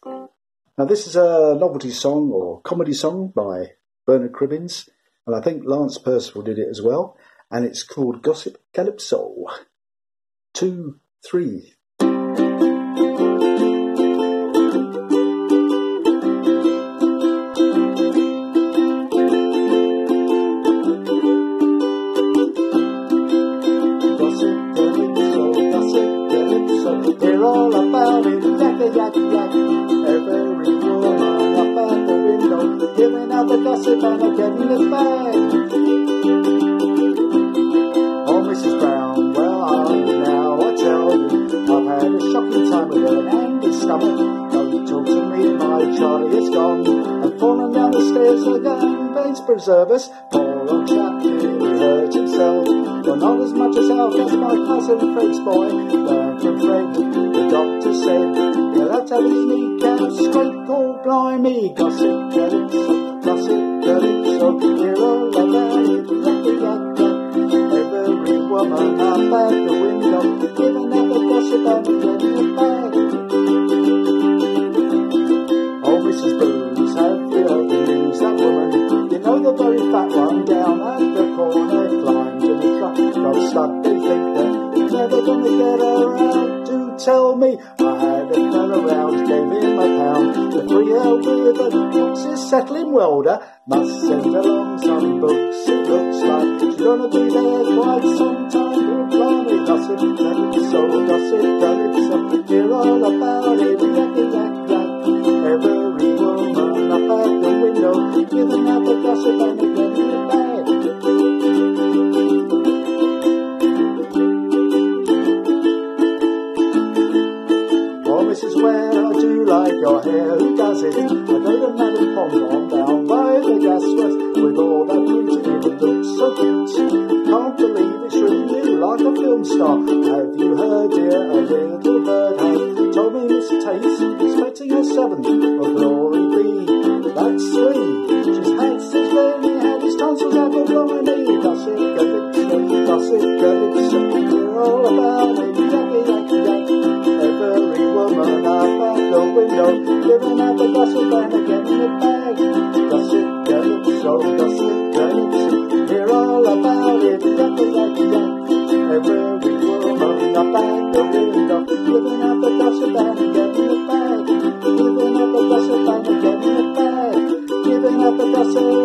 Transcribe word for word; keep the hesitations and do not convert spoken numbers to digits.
Now this is a novelty song or comedy song by Bernard Cribbins, and I think Lance Percival did it as well, and it's called Gossip Calypso. Two, three. Hear all about it, yakka yak yak. Every woman up at the window, giving out the gossip and a getting it back. Oh, Missus Brown, where are you now? I tell you, I've had a shocking time with an angry stomach. Don't talk to me, my Charlie is gone, and falling down the stairs again. Bates preserve us, poor old chap nearly hurt himself. Well, not as much as out as my cousin Fred's boy. Learn from Fred, the doctor said, he'll have to have his kneecaps scraped. Oh, blimey, gossip calypso, gossip calypso, hear all about it, yakka yakka. Every woman up at the window, giving out the gossip and getting it back. Oh, Missus Booze, have you heard the news? That woman, you know the very fat one down at the corner, climbed in the truck, got stuck. They think they're never gonna get her out. Do tell me, I had a fella round, gave him a pound, the three-year with a box is settling welder. Must send along some books, it looks like she's gonna be there quite some time. Oh, blimey, gossip calypso, gossip calypso, hear all about it, yakka yak yak. Every woman up at the window, giving out the gossip and getting it back. Missus Ware, I do like your hair, who does it? I go to Madame Pom-Pom down by the gasworks, with all that beauty in it looks so cute. Can't believe it's really you, like a film star. Have you heard, dear, a little bird has told me Miss Tate's expecting her seventh, oh glory be, that's three. She's had since then, he had his tonsils out, oh blimey. Gossip calypso, gossip calypso, hear all about it, yakka yakka yak. Every woman up at the window, giving out the gossip and getting it back. Gossip calypso, gossip calypso, hear all about it, yakka yakka yak. Every woman up at the window, giving out the gossip and getting it back. Giving out the gossip and getting it back. Giving out the gossip